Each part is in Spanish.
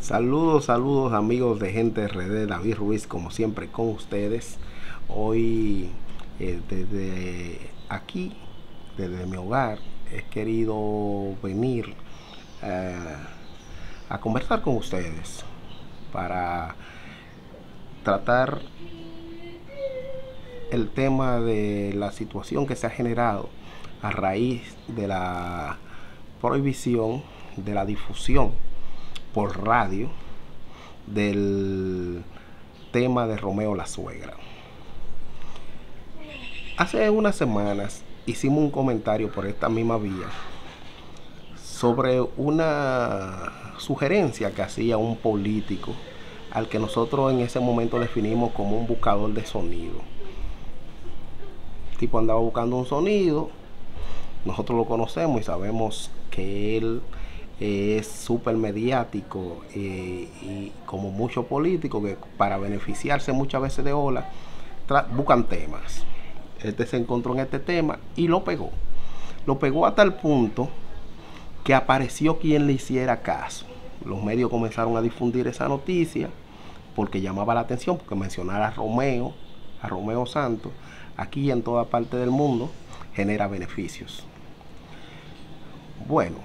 Saludos amigos de Gente RD, David Ruiz como siempre con ustedes. Hoy desde aquí, desde mi hogar, he querido venir eh, a conversar con ustedes para tratar el tema de la situación que se ha generado a raíz de la prohibición de la difusión por radio del tema de Romeo la Suegra. Hace unas semanas hicimos un comentario por esta misma vía sobre una sugerencia que hacía un político al que nosotros en ese momento definimos como un buscador de sonido. El tipo andaba buscando un sonido, nosotros lo conocemos y sabemos que él es súper mediático y como muchos políticos que para beneficiarse muchas veces de ola buscan temas. Este se encontró en este tema y lo pegó a tal punto que apareció quien le hiciera caso. Los medios comenzaron a difundir esa noticia porque llamaba la atención, porque mencionar a Romeo Santos aquí y en toda parte del mundo genera beneficios. Bueno,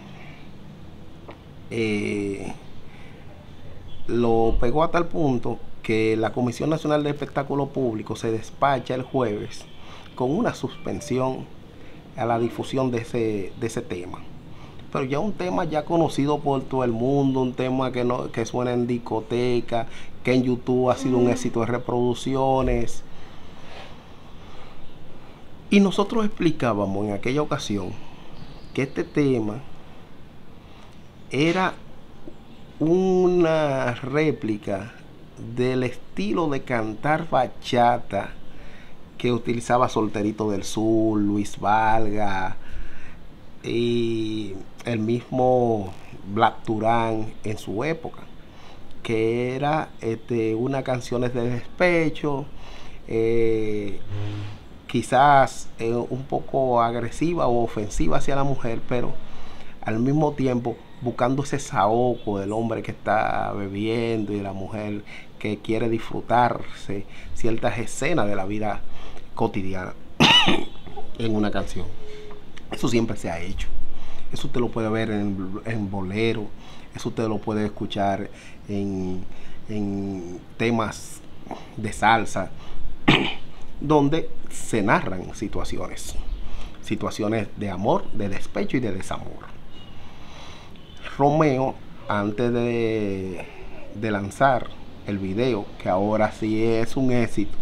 lo pegó a tal punto que la Comisión Nacional de Espectáculo Público se despacha el jueves con una suspensión a la difusión de ese tema. Pero ya un tema ya conocido por todo el mundo, un tema que suena en discoteca, que en YouTube ha sido un éxito de reproducciones. Y nosotros explicábamos en aquella ocasión que este tema era una réplica del estilo de cantar bachata que utilizaba Solterito del Sur, Luis Valga y el mismo Black Turán en su época, que era unas canciones de despecho, quizás un poco agresiva o ofensiva hacia la mujer, pero al mismo tiempo buscando ese saoco del hombre que está bebiendo y de la mujer que quiere disfrutarse ciertas escenas de la vida cotidiana en una canción. Eso siempre se ha hecho. Eso usted lo puede ver en bolero, eso usted lo puede escuchar en temas de salsa, donde se narran situaciones de amor, de despecho y de desamor. Romeo, antes de lanzar el video, que ahora sí es un éxito,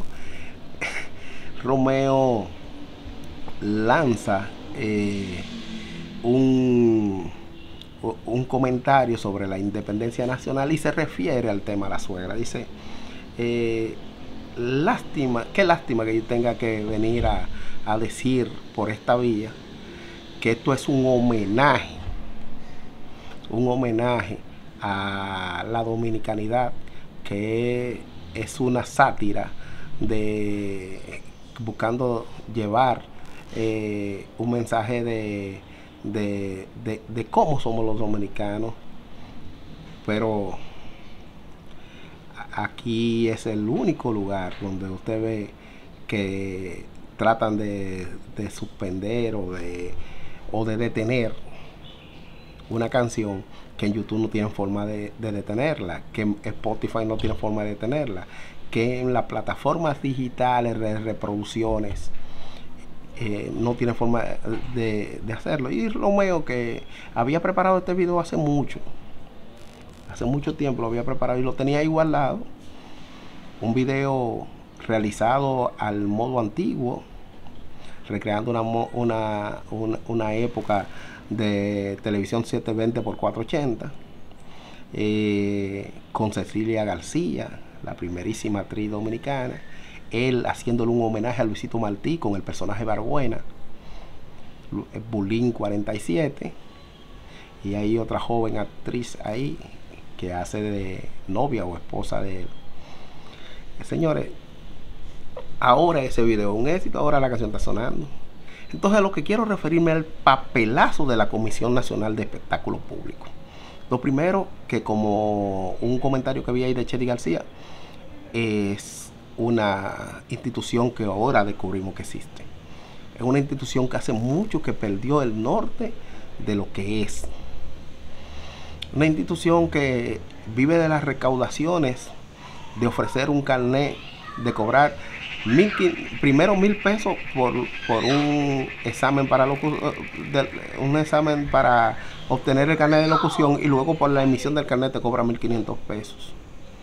Romeo lanza un comentario sobre la independencia nacional y se refiere al tema de la suegra. Dice, qué lástima que yo tenga que venir a decir por esta vía que esto es un homenaje a la dominicanidad, que es una sátira de buscando llevar un mensaje de cómo somos los dominicanos, pero aquí es el único lugar donde usted ve que tratan de suspender o de detener una canción, que en YouTube no tienen forma de detenerla, que en Spotify no tiene forma de detenerla, que en las plataformas digitales de reproducciones no tiene forma de hacerlo. Y Romeo, que había preparado este video hace mucho tiempo, lo había preparado y lo tenía ahí guardado, un video realizado al modo antiguo, recreando una época de televisión 720 por 480, con Cecilia García, la primerísima actriz dominicana, él haciéndole un homenaje a Luisito Martí con el personaje Barbuena, Bulín 47, y hay otra joven actriz ahí que hace de novia o esposa de él. Señores, ahora ese video es un éxito, ahora la canción está sonando. Entonces, lo que quiero referirme al papelazo de la Comisión Nacional de Espectáculo Público, Lo primero, que como un comentario que vi ahí de Chely García, es una institución que ahora descubrimos que existe. Es una institución que hace mucho que perdió el norte de lo que es. Una institución que vive de las recaudaciones, de ofrecer un carnet, de cobrar primero 1,000 pesos por un examen para obtener el carnet de locución, y luego por la emisión del carnet te cobra 1,500 pesos.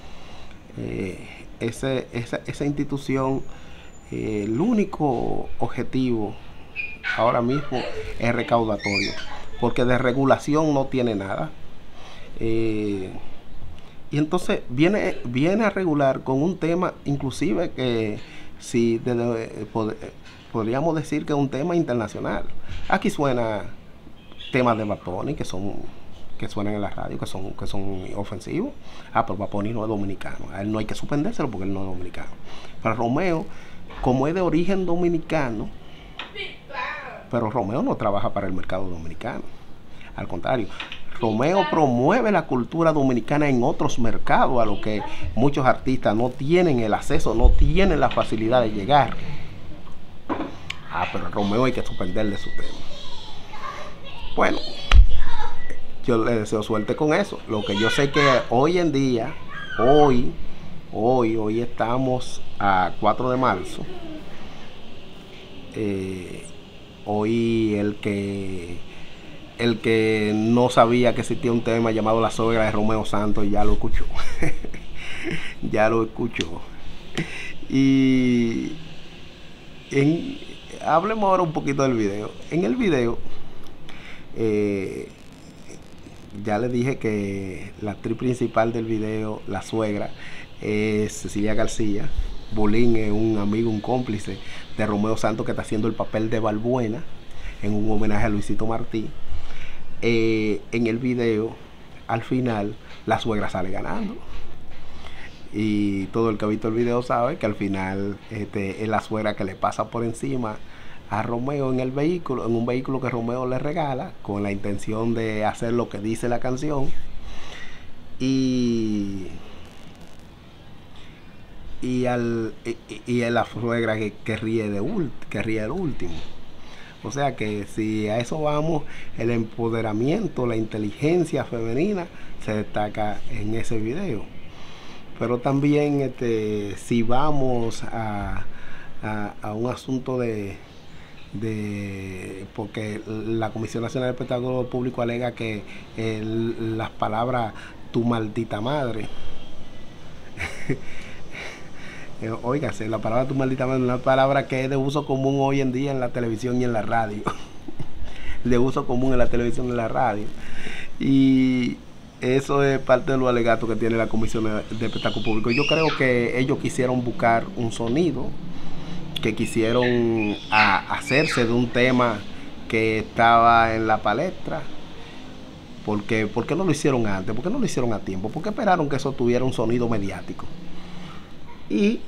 Esa institución, el único objetivo ahora mismo es recaudatorio, porque de regulación no tiene nada. Y entonces viene a regular con un tema, inclusive que si podríamos decir que es un tema internacional. Aquí suena temas de Bad Bunny que suenan en la radio, que son ofensivos. Pero Bad Bunny no es dominicano, a él no hay que suspendérselo porque él no es dominicano. Pero Romeo, como es de origen dominicano, pero Romeo no trabaja para el mercado dominicano, al contrario, Romeo promueve la cultura dominicana en otros mercados, a lo que muchos artistas no tienen el acceso, no tienen la facilidad de llegar. Pero Romeo hay que suspenderle su tema. Bueno, yo le deseo suerte con eso. Lo que yo sé que hoy en día, hoy estamos a 4 de marzo. Hoy el que no sabía que existía un tema llamado La Suegra de Romeo Santos ya lo escuchó. Ya lo escuchó. Y hablemos ahora un poquito del video. En el video ya les dije que la actriz principal del video, la suegra, es Cecilia García. Bolín es un amigo, un cómplice de Romeo Santos, que está haciendo el papel de Balbuena en un homenaje a Luisito Martí. En el video, al final, la suegra sale ganando. Y todo el que ha visto el video sabe que al final es la suegra que le pasa por encima a Romeo en un vehículo que Romeo le regala, con la intención de hacer lo que dice la canción. Y a la suegra que ríe del último. O sea que si a eso vamos, el empoderamiento, la inteligencia femenina se destaca en ese video. Pero también si vamos a un asunto porque la Comisión Nacional de Espectáculo Público alega que las palabras "tu maldita madre" óigase, la palabra "tu maldita madre" es una palabra que es de uso común hoy en día en la televisión y en la radio. De uso común en la televisión y en la radio. Y eso es parte de los alegatos que tiene la Comisión de Espectáculo Público. Yo creo que ellos quisieron buscar un sonido, que quisieron hacerse de un tema que estaba en la palestra. ¿Por qué no lo hicieron antes? ¿Por qué no lo hicieron a tiempo? ¿Por qué esperaron que eso tuviera un sonido mediático? Y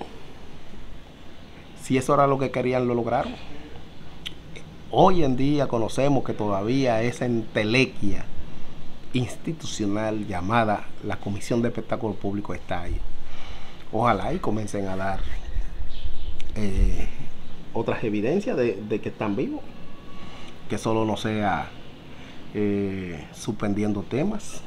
si eso era lo que querían, lo lograron. Hoy en día conocemos que todavía esa entelequia institucional llamada la Comisión de Espectáculo Público está ahí. Ojalá y comiencen a dar otras evidencias de que están vivos, que solo no sea suspendiendo temas.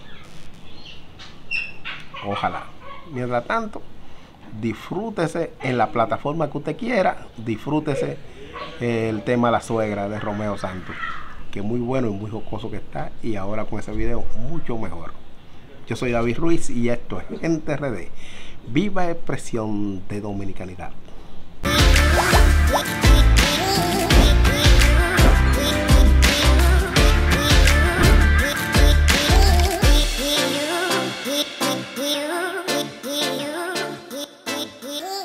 Ojalá. Mientras tanto, disfrútese en la plataforma que usted quiera, disfrútese el tema La Suegra de Romeo Santos, que es muy bueno y muy jocoso que está, y ahora con ese video mucho mejor. Yo soy David Ruiz y esto es Gente RD, viva expresión de dominicanidad.